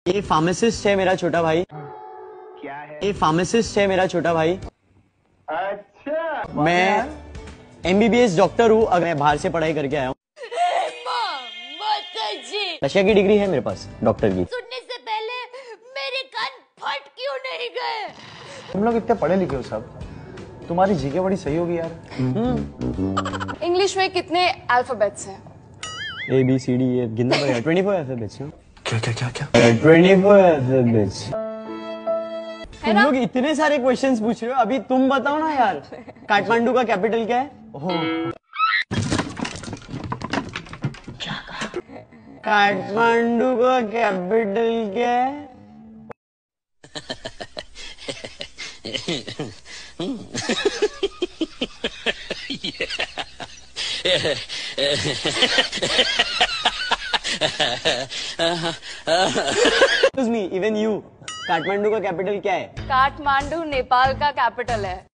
ये फार्मासिस्ट है मेरा छोटा भाई। क्या है? ये फार्मासिस्ट है मेरा छोटा भाई। अच्छा, मैं MBBS डॉक्टर हूँ। अगर मैं बाहर से पढ़ाई करके आया हूँ। रशिया की डिग्री है मेरे पास डॉक्टर की। सुनने से पहले मेरे कान फट क्यों नहीं गए? तुम लोग इतने पढ़े लिखे हो सब, तुम्हारी जीके बड़ी सही होगी यार। इंग्लिश में कितने अल्फाबेट्स हैं? ABCD ये गिनना पड़ेगा। 24 अल्फाबेट्स। क्या क्या क्या क्या 24 अल्फाबेट्स। तुम लोग इतने सारे क्वेश्चंस पूछ रहे हो, अभी तुम बताओ ना यार। काठमांडू का कैपिटल क्या है? काठमांडू का कैपिटल क्या है? Excuse me, even you. Kathmandu का कैपिटल क्या है? काठमांडू नेपाल का कैपिटल है।